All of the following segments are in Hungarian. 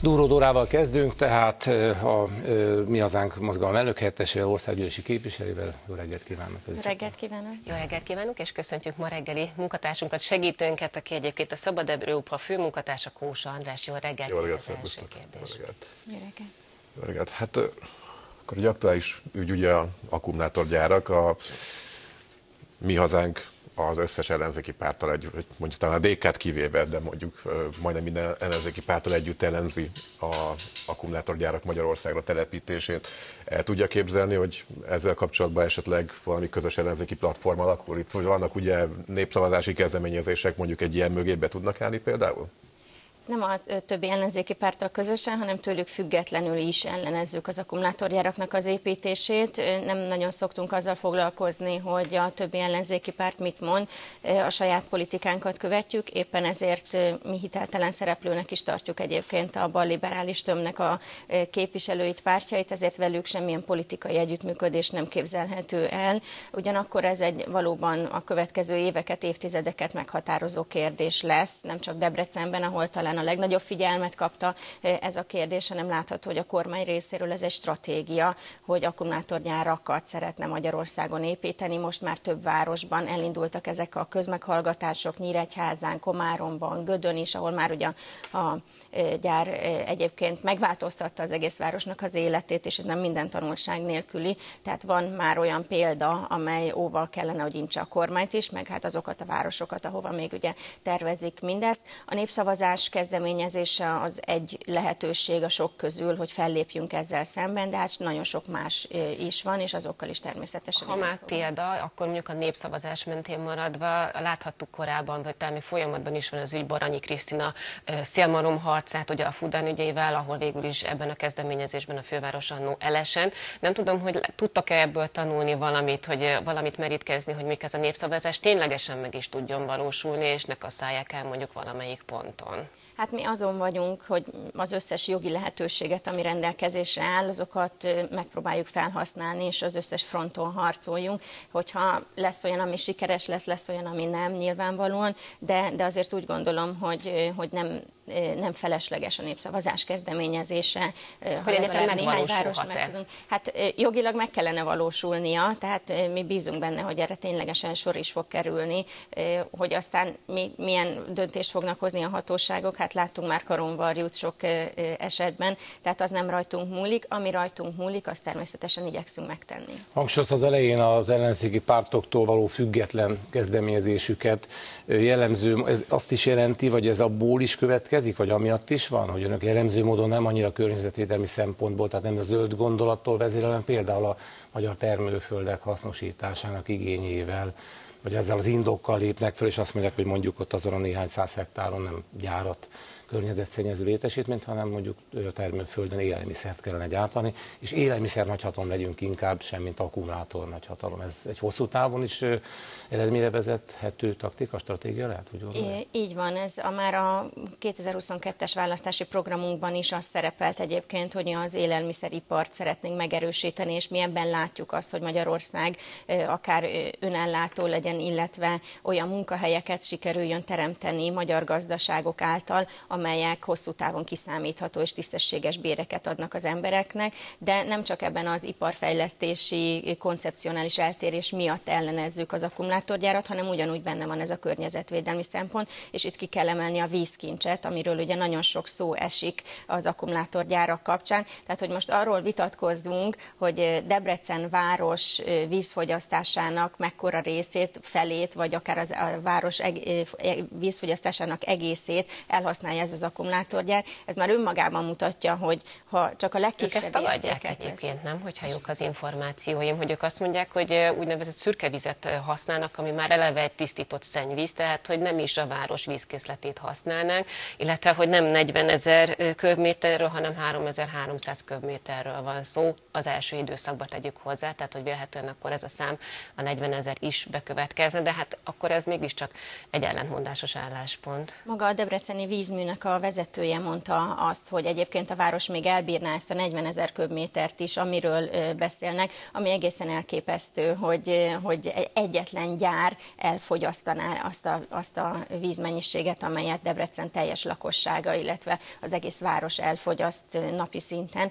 Dúró Dórával kezdünk, tehát a Mi Hazánk mozgalom elnökhelyettesével, országgyűlési képviselővel. Jó reggelt kívánok! Jó reggelt kívánok! Jó reggelt kívánok, és köszöntjük ma reggeli munkatársunkat, segítőnket, aki egyébként a Szabad Európa főmunkatársa, Kósa András. Jó reggelt! Jó reggelt, szervusztok! Jó reggelt! Jó reggelt! Hát akkor egy aktuális ügy ugye a akkumulátorgyárak, a Mi Hazánk az összes ellenzéki párttal mondjuk talán a DK-t kivéve, de mondjuk majdnem minden ellenzéki párttal együtt ellenzi a akkumulátorgyárak Magyarországra telepítését. El tudja képzelni, hogy ezzel kapcsolatban esetleg valami közös ellenzéki platform alakul? Itt vannak ugye népszavazási kezdeményezések, mondjuk egy ilyen mögé be tudnak állni például? Nem a többi ellenzéki párttal közösen, hanem tőlük függetlenül is ellenezzük az akkumulátorgyáraknak az építését. Nem nagyon szoktunk azzal foglalkozni, hogy a többi ellenzéki párt mit mond, a saját politikánkat követjük, éppen ezért mi hiteltelen szereplőnek is tartjuk egyébként a balliberális tömbnek a képviselőit, pártjait, ezért velük semmilyen politikai együttműködés nem képzelhető el. Ugyanakkor ez egy valóban a következő éveket, évtizedeket meghatározó kérdés lesz, nem csak Debrecenben, ahol talán a legnagyobb figyelmet kapta ez a kérdés, hanem látható, hogy a kormány részéről ez egy stratégia, hogy akkumulátorgyárakat szeretne Magyarországon építeni. Most már több városban elindultak ezek a közmeghallgatások, Nyíregyházán, Komáromban, Gödön is, ahol már ugye a gyár egyébként megváltoztatta az egész városnak az életét, és ez nem minden tanulság nélküli. Tehát van már olyan példa, amely óval kellene, hogy intse a kormányt is, meg hát azokat a városokat, ahova még ugye tervezik mindezt. A népszavazás kezdeményezése az egy lehetőség a sok közül, hogy fellépjünk ezzel szemben, de hát nagyon sok más is van, és azokkal is természetesen. Ha már példa, akkor mondjuk a népszavazás mentén maradva, láthattuk korábban, vagy talán még folyamatban is van az ügy Baranyi Krisztina szélmalom harcát, ugye a Fudan ügyével, ahol végül is ebben a kezdeményezésben a főváros annó elesett. Nem tudom, hogy tudtak-e ebből tanulni valamit, hogy valamit merítkezni, hogy még ez a népszavazás ténylegesen meg is tudjon valósulni, és ne kasszálják el mondjuk valamelyik ponton. Hát mi azon vagyunk, hogy az összes jogi lehetőséget, ami rendelkezésre áll, azokat megpróbáljuk felhasználni, és az összes fronton harcoljunk. Hogyha lesz olyan, ami sikeres lesz, lesz olyan, ami nem, nyilvánvalóan, de azért úgy gondolom, hogy nem felesleges a népszavazás kezdeményezése. Hogy egyáltalán megvalósulhat-e? Hát jogilag meg kellene valósulnia, tehát mi bízunk benne, hogy erre ténylegesen sor is fog kerülni, hogy aztán milyen döntést fognak hozni a hatóságok, hát láttunk már karonvarjút sok esetben, tehát az nem rajtunk múlik, ami rajtunk múlik, azt természetesen igyekszünk megtenni. Hangsúlyos az elején az ellenzéki pártoktól való független kezdeményezésüket jellemző, ez azt is jelenti, vagy ez abból is következik, vagy amiatt is van, hogy önök jellemző módon nem annyira környezetvédelmi szempontból, tehát nem a zöld gondolattól vezérelem, például a magyar termőföldek hasznosításának igényével, vagy ezzel az indokkal lépnek föl, és azt mondják, hogy mondjuk ott azon a néhány száz hektáron nem gyárat, környezetszennyező létesítményt, hanem mondjuk termőföldön élelmiszert kellene gyártani, és élelmiszer nagyhatalom legyünk inkább, semmint akkumulátor nagyhatalom. Ez egy hosszú távon is eredményre vezethető taktika, stratégia lehet, hogy így van, ez már a 2022-es választási programunkban is az szerepelt egyébként, hogy az élelmiszeripart szeretnénk megerősíteni, és mi ebben látjuk azt, hogy Magyarország akár önellátó legyen, illetve olyan munkahelyeket sikerüljön teremteni magyar gazdaságok által, amelyek hosszú távon kiszámítható és tisztességes béreket adnak az embereknek, de nem csak ebben az iparfejlesztési koncepcionális eltérés miatt ellenezzük az akkumulátorgyárat, hanem ugyanúgy benne van ez a környezetvédelmi szempont, és itt ki kell emelni a vízkincset, amiről ugye nagyon sok szó esik az akkumulátorgyárak kapcsán. Tehát, hogy most arról vitatkozzunk, hogy Debrecen város vízfogyasztásának mekkora részét, felét, vagy akár a város vízfogyasztásának egészét elhasználja ez az akkumulátorgyár, ez már önmagában mutatja, hogy ha csak a legkisebb ezt tagadják egyébként, nem? Hogyha jók az információim, hogy ők azt mondják, hogy úgynevezett szürke vizet használnak, ami már eleve egy tisztított szennyvíz, tehát hogy nem is a város vízkészletét használnánk, illetve hogy nem 40 000 köbméterről, hanem 3300 köbméterről van szó. Az első időszakban tegyük hozzá, tehát hogy vélhetően akkor ez a szám a 40 000 is bekövetkezne, de hát akkor ez mégiscsak egy ellentmondásos álláspont. Maga a debreceni vízműnek Közműnek a vezetője mondta azt, hogy egyébként a város még elbírná ezt a 40 000 köbmétert is, amiről beszélnek, ami egészen elképesztő, hogy egyetlen gyár elfogyasztaná azt a vízmennyiséget, amelyet Debrecen teljes lakossága, illetve az egész város elfogyaszt napi szinten.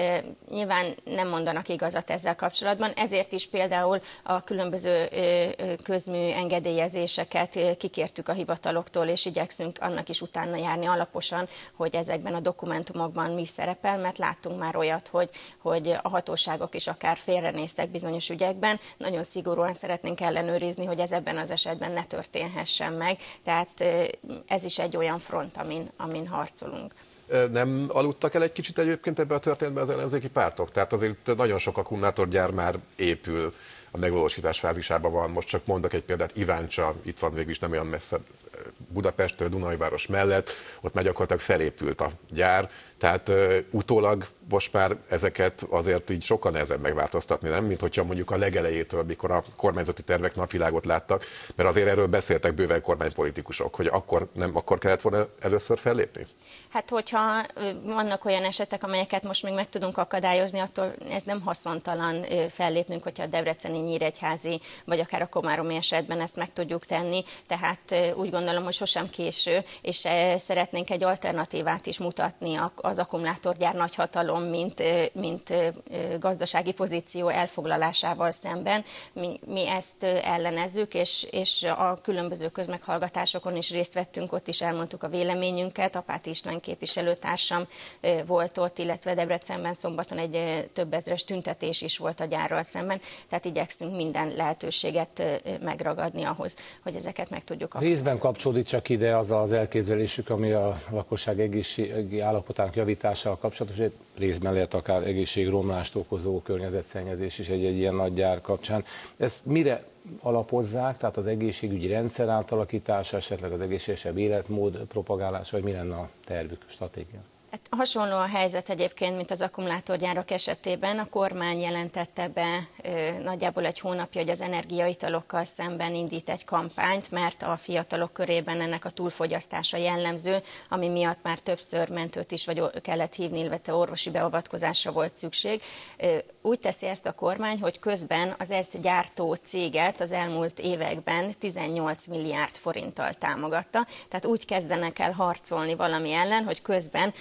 Nyilván nem mondanak igazat ezzel kapcsolatban, ezért is például a különböző közmű engedélyezéseket kikértük a hivataloktól, és igyekszünk annak is utána járni alaposan, hogy ezekben a dokumentumokban mi szerepel, mert láttunk már olyat, hogy a hatóságok is akár félrenéztek bizonyos ügyekben. Nagyon szigorúan szeretnénk ellenőrizni, hogy ez ebben az esetben ne történhessen meg. Tehát ez is egy olyan front, amin harcolunk. Nem aludtak el egy kicsit egyébként ebbe a történetben az ellenzéki pártok? Tehát azért nagyon sok akkumulátorgyár már épül, a megvalósítás fázisában van. Most csak mondok egy példát, Iváncsa, itt van végül is nem olyan messze Budapesttől, Dunajváros mellett, ott már gyakorlatilag felépült a gyár, tehát utólag most már ezeket azért így sokkal nehezebb megváltoztatni, nem? Mint hogyha mondjuk a legelejétől, mikor a kormányzati tervek napvilágot láttak, mert azért erről beszéltek bőven kormánypolitikusok, hogy akkor kellett volna először fellépni? Hát, hogyha vannak olyan esetek, amelyeket most még meg tudunk akadályozni, attól ez nem haszontalan fellépnünk, hogyha a debreceni, nyíregyházi, vagy akár a komáromi esetben ezt meg tudjuk tenni. Tehát úgy gondolom, hogy sosem késő, és szeretnénk egy alternatívát is mutatni az akkumulátorgyár nagyhatalom, mint gazdasági pozíció elfoglalásával szemben. Mi ezt ellenezzük, és a különböző közmeghallgatásokon is részt vettünk, ott is elmondtuk a véleményünket. Apáti István képviselőtársam volt ott, illetve Debrecenben szombaton egy több ezres tüntetés is volt a gyárral szemben, tehát igyekszünk minden lehetőséget megragadni ahhoz, hogy ezeket meg tudjuk akadályozni. Részben kapcsolódik csak ide az az elképzelésük, ami a lakosság egészségi állapotának javításával kapcsolatos, hogy részben lehet akár egészségromlást okozó környezetszennyezés is egy ilyen nagy gyár kapcsán. Ezt mire alapozzák, tehát az egészségügyi rendszer átalakítása, esetleg az egészségesebb életmód propagálása, vagy mi lenne a tervük, stratégia? Hát hasonló a helyzet egyébként, mint az akkumulátorgyárak esetében. A kormány jelentette be nagyjából egy hónapja, hogy az energiaitalokkal szemben indít egy kampányt, mert a fiatalok körében ennek a túlfogyasztása jellemző, ami miatt már többször mentőt is kellett hívni, illetve orvosi beavatkozásra volt szükség. Úgy teszi ezt a kormány, hogy közben az ezt gyártó céget az elmúlt években 18 milliárd forinttal támogatta. Tehát úgy kezdenek el harcolni valami ellen, hogy közben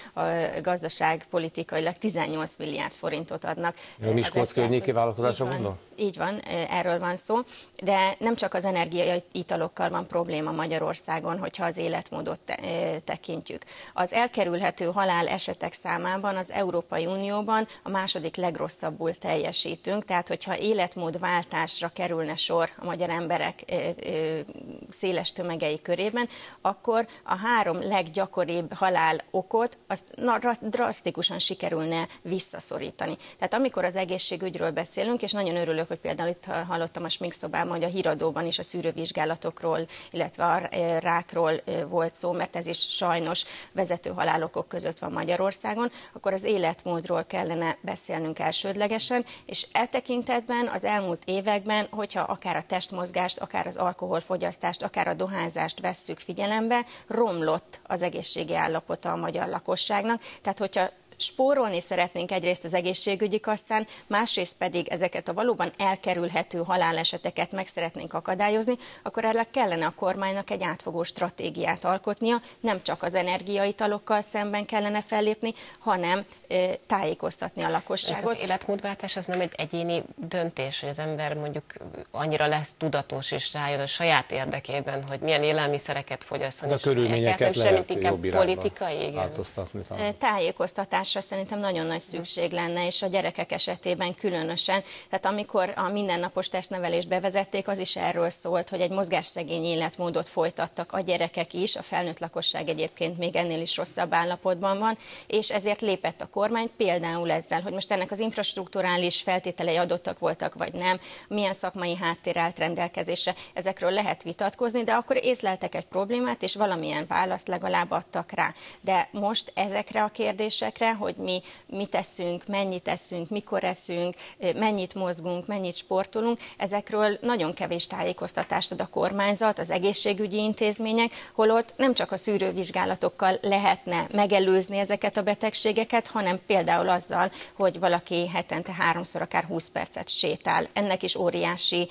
gazdaságpolitikailag 18 milliárd forintot adnak. A Miskolc környéki vállalkozásra gondol? Így van, erről van szó, de nem csak az energiaitalokkal van probléma Magyarországon, hogyha az életmódot tekintjük. Az elkerülhető halál esetek számában az Európai Unióban a második legrosszabbul teljesítünk, tehát hogyha életmódváltásra kerülne sor a magyar emberek széles tömegei körében, akkor a 3 leggyakoribb halál okot azt drasztikusan sikerülne visszaszorítani. Tehát amikor az egészségügyről beszélünk, és nagyon örülök, hogy például itt hallottam a sminkszobában, hogy a híradóban is a szűrővizsgálatokról, illetve a rákról volt szó, mert ez is sajnos vezető halálokok között van Magyarországon, akkor az életmódról kellene beszélnünk elsődlegesen, és e tekintetben az elmúlt években, hogyha akár a testmozgást, akár az alkoholfogyasztást, akár a dohányzást vesszük figyelembe, romlott az egészségi állapota a magyar lakosságnak. Tehát, hogyha spórolni szeretnénk egyrészt az egészségügyi kasszán, másrészt pedig ezeket a valóban elkerülhető haláleseteket meg szeretnénk akadályozni, akkor erre kellene a kormánynak egy átfogó stratégiát alkotnia, nem csak az energiaitalokkal szemben kellene fellépni, hanem tájékoztatni a lakosságot. Az életmódváltás az nem egy egyéni döntés, hogy az ember mondjuk annyira lesz tudatos és rájön a saját érdekében, hogy milyen élelmiszereket fogyasszon. De a körülményeket lehet jobb politikai változtatni. Tájékoztatásra szerintem nagyon nagy szükség lenne, és a gyerekek esetében különösen. Tehát amikor a mindennapos testnevelést bevezették, az is erről szólt, hogy egy mozgásszegény életmódot folytattak a gyerekek is, a felnőtt lakosság egyébként még ennél is rosszabb állapotban van, és ezért lépett a kormány például ezzel, hogy most ennek az infrastrukturális feltételei adottak voltak, vagy nem, milyen szakmai háttér állt rendelkezésre, ezekről lehet vitatkozni, de akkor észleltek egy problémát, és valamilyen választ legalább adtak rá. De most ezekre a kérdésekre, hogy mi teszünk, mennyit eszünk, mikor eszünk, mennyit mozgunk, mennyit sportolunk. Ezekről nagyon kevés tájékoztatást ad a kormányzat, az egészségügyi intézmények, holott nem csak a szűrővizsgálatokkal lehetne megelőzni ezeket a betegségeket, hanem például azzal, hogy valaki hetente 3-szor akár 20 percet sétál. Ennek is óriási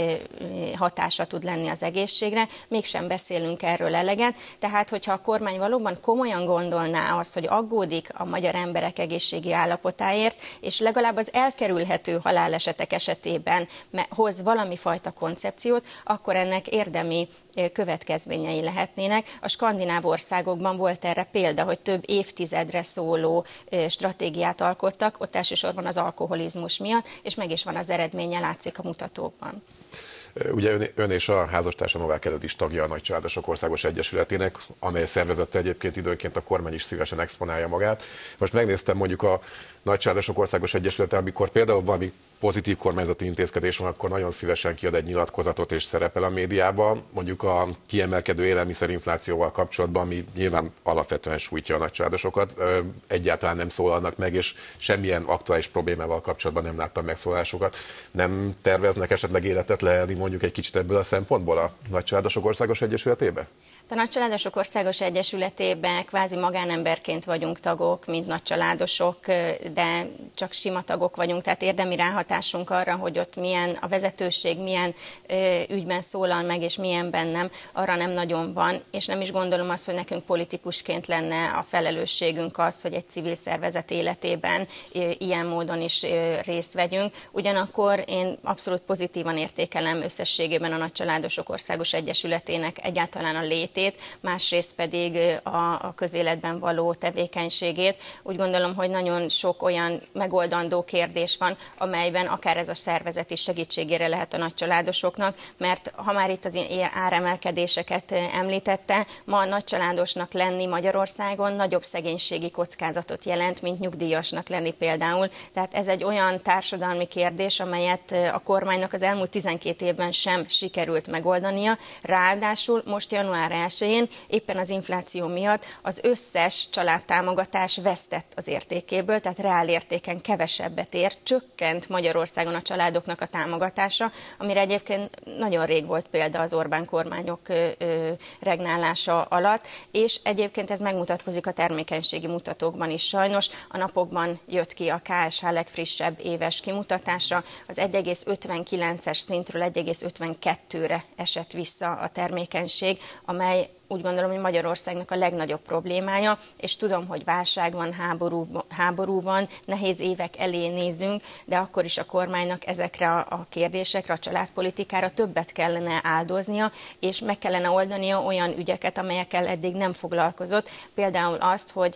hatása tud lenni az egészségre, mégsem beszélünk erről eleget, tehát hogyha a kormány valóban komolyan gondolná azt, hogy aggódik a magyar emberek egészségi állapotáért, és legalább az elkerülhető halálesetek esetében hoz valami fajta koncepciót, akkor ennek érdemi következményei lehetnének. A skandináv országokban volt erre példa, hogy több évtizedre szóló stratégiát alkottak, ott elsősorban az alkoholizmus miatt, és meg is van az eredménye, látszik a mutatókban. Ugye ön és a házastársa Novák Előd is tagja a Nagycsaládosok Országos Egyesületének, amely szervezete egyébként időnként a kormány is szívesen exponálja magát. Most megnéztem mondjuk a Nagycsaládosok Országos Egyesülete, amikor például valami pozitív kormányzati intézkedés van, akkor nagyon szívesen kiad egy nyilatkozatot és szerepel a médiában, mondjuk a kiemelkedő élelmiszerinflációval kapcsolatban, ami nyilván alapvetően sújtja a nagycsaládosokat, egyáltalán nem szólalnak meg, és semmilyen aktuális problémával kapcsolatban nem láttam megszólásokat. Nem terveznek esetleg életet lehelni mondjuk egy kicsit ebből a szempontból a Nagycsaládosok Országos Egyesületébe? A Nagycsaládosok Országos Egyesületében kvázi magánemberként vagyunk tagok, mint nagycsaládosok, de csak sima tagok vagyunk, tehát érdemi ráhatásunk arra, hogy ott milyen a vezetőség, milyen ügyben szólal meg, és milyenben nem, arra nem nagyon van, és nem is gondolom azt, hogy nekünk politikusként lenne a felelősségünk az, hogy egy civil szervezet életében ilyen módon is részt vegyünk. Ugyanakkor én abszolút pozitívan értékelem összességében a Nagycsaládosok Országos Egyesületének egyáltalán a létét, másrészt pedig a közéletben való tevékenységét. Úgy gondolom, hogy nagyon sok olyan megoldandó kérdés van, amelyben akár ez a szervezet is segítségére lehet a nagycsaládosoknak, mert ha már itt az áremelkedéseket említette, ma nagycsaládosnak lenni Magyarországon nagyobb szegénységi kockázatot jelent, mint nyugdíjasnak lenni például. Tehát ez egy olyan társadalmi kérdés, amelyet a kormánynak az elmúlt 12 évben sem sikerült megoldania. Ráadásul most január 1-én éppen az infláció miatt az összes családtámogatás vesztett az értékéből, tehát reál értéken kevesebbet ér, csökkent Magyarországon a családoknak a támogatása, amire egyébként nagyon rég volt példa az Orbán kormányok regnálása alatt, és egyébként ez megmutatkozik a termékenységi mutatókban is sajnos. A napokban jött ki a KSH legfrissebb éves kimutatása, az 1,59-es szintről 1,52-re esett vissza a termékenység, amely úgy gondolom, hogy Magyarországnak a legnagyobb problémája, és tudom, hogy válság van, háború van, nehéz évek elé nézünk, de akkor is a kormánynak ezekre a kérdésekre, a családpolitikára többet kellene áldoznia, és meg kellene oldania olyan ügyeket, amelyekkel eddig nem foglalkozott. Például azt, hogy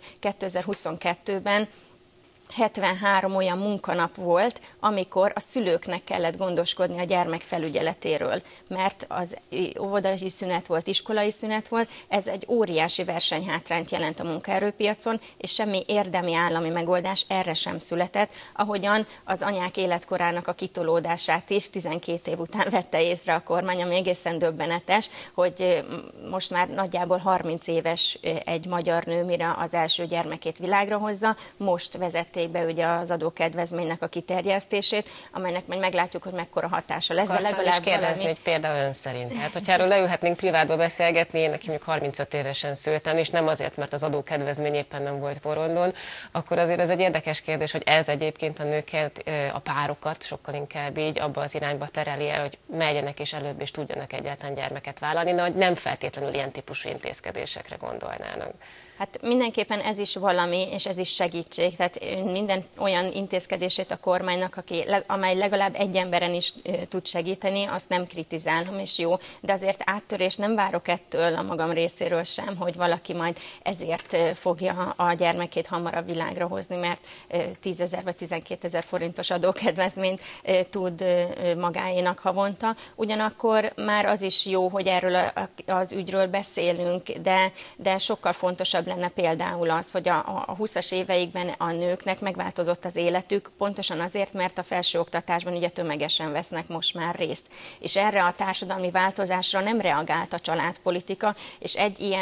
2022-ben 73 olyan munkanap volt, amikor a szülőknek kellett gondoskodni a gyermek felügyeletéről, mert az óvodai szünet volt, iskolai szünet volt, ez egy óriási versenyhátrányt jelent a munkaerőpiacon, és semmi érdemi állami megoldás erre sem született, ahogyan az anyák életkorának a kitolódását is 12 év után vette észre a kormány, ami egészen döbbenetes, hogy most már nagyjából 30 éves egy magyar nő, mire az első gyermekét világra hozza, most vezet be ugye az adókedvezménynek a kiterjesztését, amelynek majd meglátjuk, hogy mekkora hatása lesz. De legalább kérdezni, hogy például ön szerint. Tehát, hogyha erről leülhetnénk privátba beszélgetni, én nekem 35 évesen szültem, és nem azért, mert az adókedvezmény éppen nem volt porondon, akkor azért ez egy érdekes kérdés, hogy ez egyébként a nőket, a párokat sokkal inkább így abba az irányba tereli el, hogy menjenek és előbb is tudjanak egyáltalán gyermeket vállalni, de hogy nem feltétlenül ilyen típusú intézkedésekre gondolnának. Hát mindenképpen ez is valami, és ez is segítség. Tehát minden olyan intézkedését a kormánynak, amely legalább egy emberen is tud segíteni, azt nem kritizálom, és jó. De azért áttörést nem várok ettől a magam részéről sem, hogy valaki majd ezért fogja a gyermekét hamarabb világra hozni, mert 10 000 vagy 12 000 forintos adókedvezményt tud magáénak havonta. Ugyanakkor már az is jó, hogy erről az ügyről beszélünk, de sokkal fontosabb lenne például az, hogy a 20-as éveikben a nőknek megváltozott az életük, pontosan azért, mert a felsőoktatásban ugye tömegesen vesznek most már részt. És erre a társadalmi változásra nem reagált a családpolitika, és egy ilyen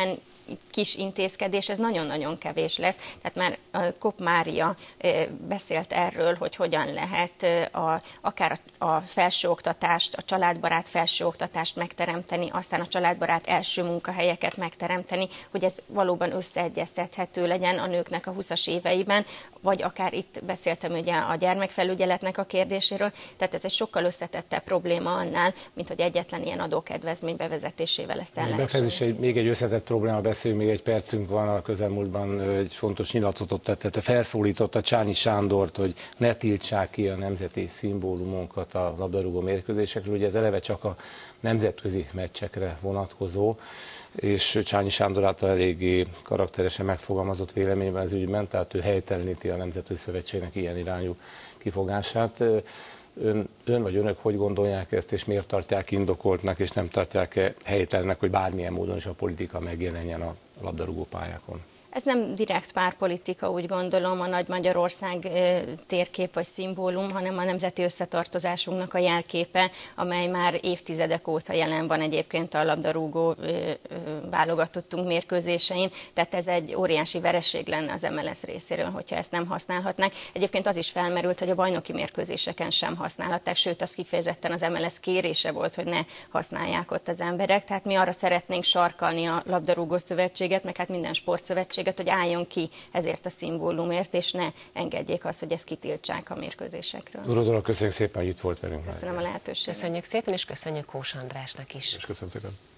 kis intézkedés, ez nagyon-nagyon kevés lesz. Tehát már Kopp Mária beszélt erről, hogy hogyan lehet akár a felsőoktatást, a családbarát felsőoktatást megteremteni, aztán a családbarát első munkahelyeket megteremteni, hogy ez valóban összeegyeztethető legyen a nőknek a 20-as éveiben, vagy akár itt beszéltem ugye a gyermekfelügyeletnek a kérdéséről, tehát ez egy sokkal összetettebb probléma annál, mint hogy egyetlen ilyen adókedvezmény bevezetésével ezt el lehet. Még egy összetett probléma, beszélünk, még egy percünk van, a közelmúltban egy fontos nyilatkozatot tett, felszólította Csányi Sándort, hogy ne tiltsák ki a nemzeti szimbólumunkat a labdarúgó mérkőzésekről, ugye ez eleve csak a nemzetközi meccsekre vonatkozó, és Csányi Sándor által eléggé karakteresen megfogalmazott véleményben az ügyben, tehát ő helyteleníti a Nemzetközi Szövetségnek ilyen irányú kifogását. Ön vagy önök hogy gondolják ezt, és miért tartják indokoltnak, és nem tartják helytelennek, hogy bármilyen módon is a politika megjelenjen a labdarúgó pályákon? Ez nem direkt párpolitika, úgy gondolom, a Nagy Magyarország térkép vagy szimbólum, hanem a nemzeti összetartozásunknak a jelképe, amely már évtizedek óta jelen van egyébként a labdarúgó válogatottunk mérkőzésein, tehát ez egy óriási vereség lenne az MLS részéről, hogyha ezt nem használhatnák. Egyébként az is felmerült, hogy a bajnoki mérkőzéseken sem használhatták, sőt, az kifejezetten az MLS kérése volt, hogy ne használják ott az emberek, tehát mi arra szeretnénk sarkalni a labdarúgó szövetséget, meg hát minden sportszövetség, hogy álljon ki ezért a szimbólumért, és ne engedjék azt, hogy ezt kitiltsák a mérkőzésekről. Urodora, köszönjük szépen, hogy itt volt velünk. Köszönöm a lehetőséget. Köszönjük szépen, és köszönjük Kós Andrásnak is. És köszönöm szépen.